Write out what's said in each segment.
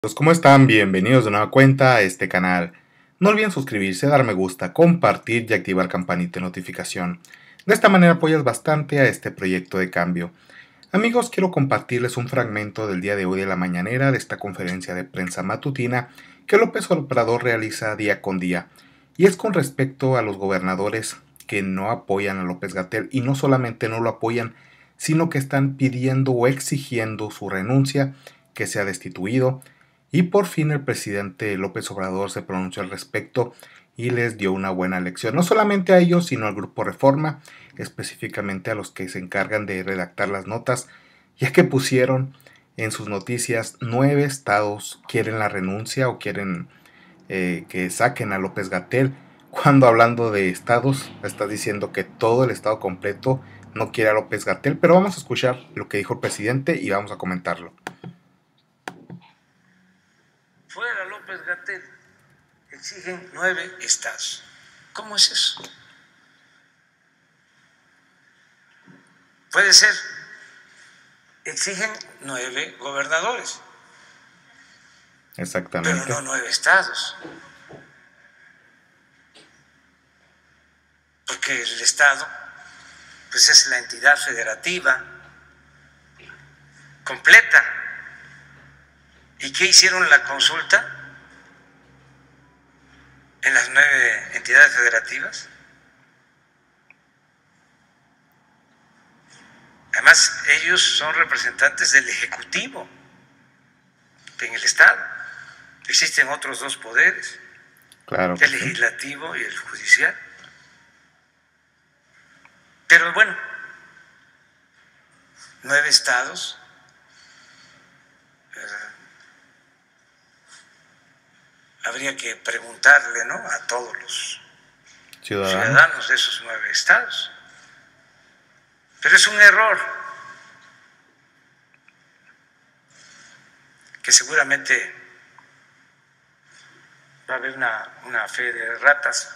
Pues, ¿cómo están? Bienvenidos de nueva cuenta a este canal. No olviden suscribirse, dar me gusta, compartir y activar campanita de notificación. De esta manera apoyas bastante a este proyecto de cambio. Amigos, quiero compartirles un fragmento del día de hoy de la mañanera de esta conferencia de prensa matutina que López Obrador realiza día con día. Y es con respecto a los gobernadores que no apoyan a López-Gatell, y no solamente no lo apoyan, sino que están pidiendo o exigiendo su renuncia, que sea destituido. Y por fin el presidente López Obrador se pronunció al respecto y les dio una buena lección, no solamente a ellos, sino al Grupo Reforma, específicamente a los que se encargan de redactar las notas, ya que pusieron en sus noticias 9 estados quieren la renuncia o quieren que saquen a López-Gatell, cuando hablando de estados está diciendo que todo el estado completo no quiere a López-Gatell. Pero vamos a escuchar lo que dijo el presidente y vamos a comentarlo. Fuera López-Gatell, exigen 9 estados. ¿Cómo es eso? Puede ser, exigen 9 gobernadores. Exactamente. Pero no 9 estados. Porque el estado, pues es la entidad federativa completa. ¿Y qué hicieron la consulta en las 9 entidades federativas? Además, ellos son representantes del Ejecutivo en el Estado. Existen otros 2 poderes, claro, el legislativo y el judicial. Pero bueno, 9 estados. Habría que preguntarle, ¿no?, a todos los ciudadanos de esos 9 estados. Pero es un error que seguramente va a haber una fe de ratas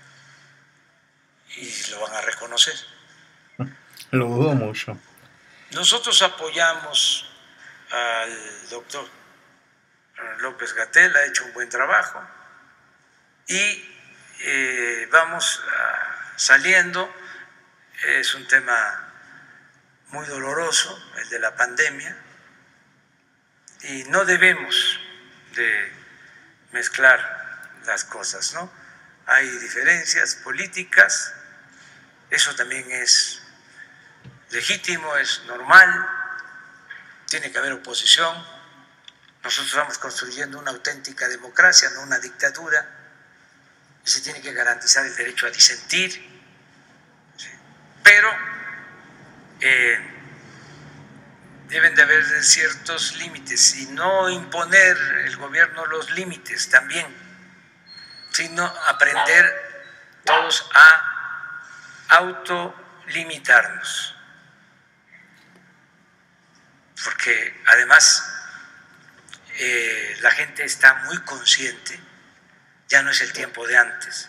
y lo van a reconocer. Lo dudo mucho. Nosotros apoyamos al doctor López-Gatell, ha hecho un buen trabajo y vamos saliendo. Es un tema muy doloroso, el de la pandemia, y no debemos de mezclar las cosas, ¿no? Hay diferencias políticas, eso también es legítimo, es normal, tiene que haber oposición. Nosotros estamos construyendo una auténtica democracia, no una dictadura, y se tiene que garantizar el derecho a disentir, ¿sí? Pero deben de haber ciertos límites y no imponer el gobierno los límites también, sino aprender todos a autolimitarnos, porque además la gente está muy consciente, ya no es el tiempo de antes,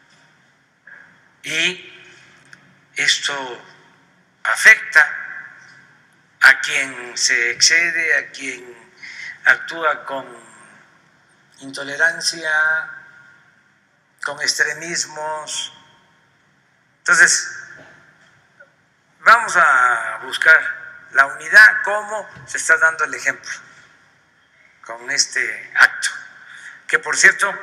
y esto afecta a quien se excede, a quien actúa con intolerancia, con extremismos. Entonces, vamos a buscar la unidad, como se está dando el ejemplo con este acto, que por cierto,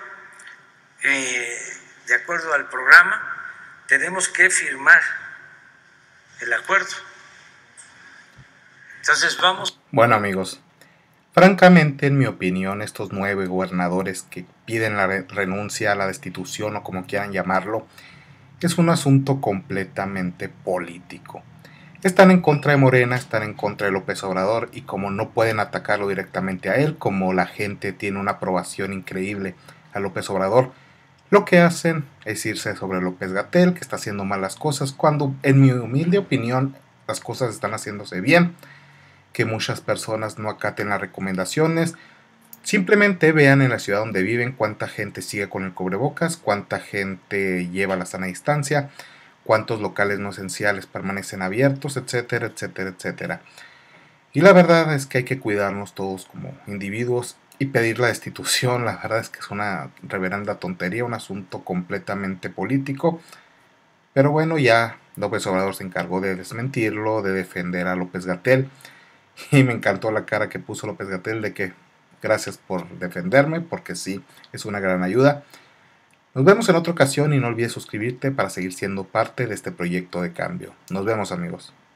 de acuerdo al programa, tenemos que firmar el acuerdo. Entonces vamos. Bueno, amigos, francamente, en mi opinión, estos 9 gobernadores que piden la renuncia, la destitución o como quieran llamarlo, es un asunto completamente político. Están en contra de Morena, están en contra de López Obrador, y como no pueden atacarlo directamente a él, como la gente tiene una aprobación increíble a López Obrador, lo que hacen es irse sobre López-Gatell, que está haciendo malas cosas, cuando en mi humilde opinión las cosas están haciéndose bien. Que muchas personas no acaten las recomendaciones. Simplemente vean en la ciudad donde viven cuánta gente sigue con el cubrebocas, cuánta gente lleva la sana distancia, cuántos locales no esenciales permanecen abiertos, etcétera, etcétera, etcétera. Y la verdad es que hay que cuidarnos todos como individuos y pedir la destitución. La verdad es que es una reverenda tontería, un asunto completamente político. Pero bueno, ya López Obrador se encargó de desmentirlo, de defender a López-Gatell. Y me encantó la cara que puso López-Gatell de que gracias por defenderme, porque sí, es una gran ayuda. Nos vemos en otra ocasión y no olvides suscribirte para seguir siendo parte de este proyecto de cambio. Nos vemos, amigos.